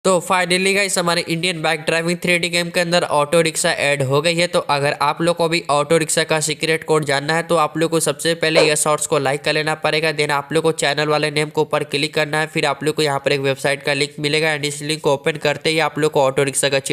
तो finally guys हमारे Indian bike driving 3D game के अंदर ऑटो रिक्शा ऐड हो गई है। तो अगर आप लोग को भी ऑटो रिक्शा का सीक्रेट कोड जानना है तो आप लोग को सबसे पहले ये शॉर्ट्स को लाइक कर लेना पड़ेगा। देन आप लोग को चैनल वाले नेम को ऊपर क्लिक करना है, फिर आप लोग को यहाँ पर एक वेबसाइट का लिंक मिलेगा एंड इस लिंक को ओपन करते ही आप लोग को ऑटो रिक्शा का